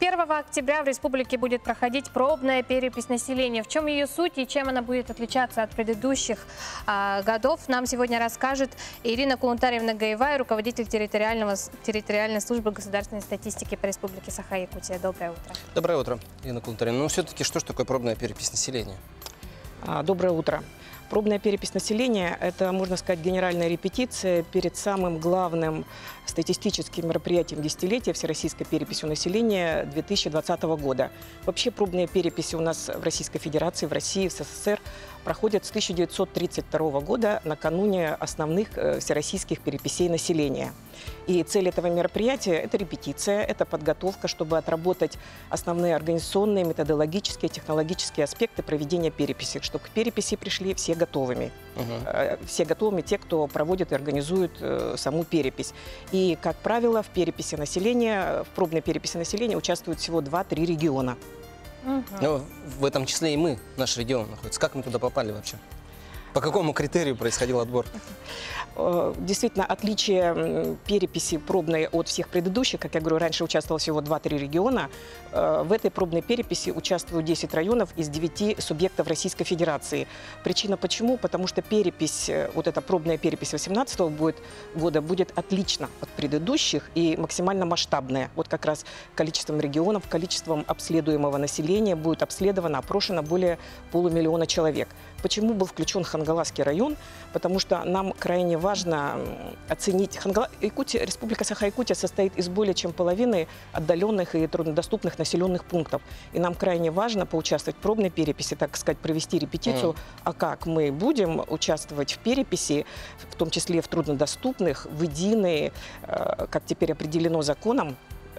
1 октября в республике будет проходить пробная перепись населения. В чем ее суть и чем она будет отличаться от предыдущих годов, нам сегодня расскажет Ирина Кулунтарьевна-Гаевая, руководитель территориальной службы государственной статистики по республике Саха-Якутия. Доброе утро. Доброе утро, Ирина Кулунтарьевна. Ну, все-таки, что же такое пробная перепись населения? Доброе утро. Пробная перепись населения – это, можно сказать, генеральная репетиция перед самым главным статистическим мероприятием десятилетия всероссийской переписью населения 2020 года. Вообще пробные переписи у нас в Российской Федерации, в России, в СССР проходят с 1932 года накануне основных всероссийских переписей населения. И цель этого мероприятия – это репетиция, это подготовка, чтобы отработать основные организационные, методологические, технологические аспекты проведения переписи, чтобы к переписи пришли все готовыми. Все готовыми те, кто проводит и организует саму перепись. И, как правило, в переписи населения, в пробной переписи населения участвуют всего 2-3 региона. Но в этом числе и мы, наш регион находится. Как мы туда попали вообще? По какому критерию происходил отбор? Действительно, отличие переписи пробной от всех предыдущих, как я говорю, раньше участвовало всего 2-3 региона. В этой пробной переписи участвуют 10 районов из 9 субъектов Российской Федерации. Причина почему? Потому что перепись, вот эта пробная перепись 2018 года будет отлична от предыдущих и максимально масштабная. Вот как раз количеством регионов, количеством обследуемого населения будет обследовано, опрошено более 500 000 человек. Почему был включен Хангаласский район? Потому что нам крайне важно оценить. Республика Саха-Якутия состоит из более чем половины отдаленных и труднодоступных населенных пунктов. И нам крайне важно поучаствовать в пробной переписи, так сказать, провести репетицию. А как мы будем участвовать в переписи, в том числе в труднодоступных, в единые, как теперь определено законом,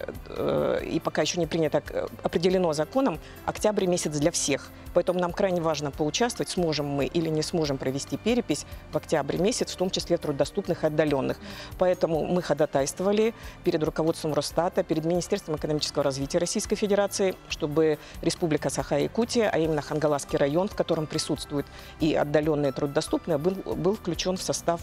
и пока еще не принято, определено законом, октябрь месяц для всех. Поэтому нам крайне важно поучаствовать, сможем мы или не сможем провести перепись в октябре месяц, в том числе в труднодоступных и отдаленных. Поэтому мы ходатайствовали перед руководством Росстата, перед Министерством экономического развития Российской Федерации, чтобы Республика Саха-Якутия, а именно Хангаласский район, в котором присутствуют и отдаленные, и труднодоступные, был включен в состав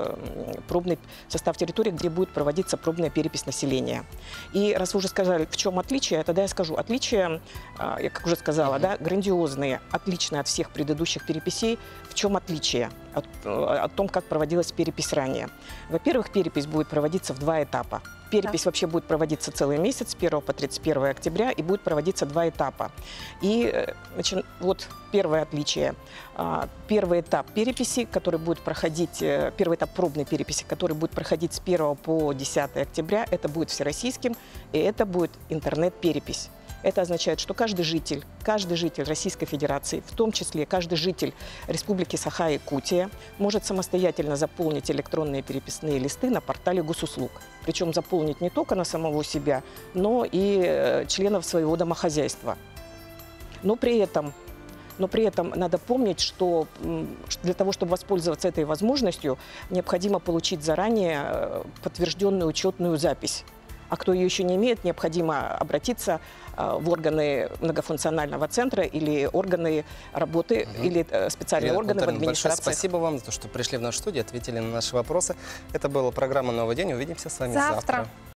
территории, где будет проводиться пробная перепись населения. И раз вы уже сказали, в чем отличие, тогда я скажу. Отличие, я как уже сказала, да, грандиозные, отличные от всех предыдущих переписей. В чем отличие от том, как проводилась перепись ранее? Во-первых, перепись будет проводиться в 2 этапа. Перепись вообще будет проводиться целый месяц, с 1 по 31 октября, и будет проводиться 2 этапа. И вот первое отличие. Первый этап переписи, который будет проходить, первый этап пробной переписи, который будет проходить с 1 по 10 октября, это будет всероссийским, и это будет интернет-перепись. Это означает, что каждый житель Российской Федерации, в том числе каждый житель Республики Саха-Якутия, может самостоятельно заполнить электронные переписные листы на портале госуслуг. Причем заполнить не только на самого себя, но и членов своего домохозяйства. Но при этом надо помнить, что для того, чтобы воспользоваться этой возможностью, необходимо получить заранее подтвержденную учетную запись. А кто ее еще не имеет, необходимо обратиться в органы многофункционального центра или органы работы, или специальные органы в администрации. Большое спасибо вам за то, что пришли в нашу студию, ответили на наши вопросы. Это была программа «Новый день». Увидимся с вами завтра.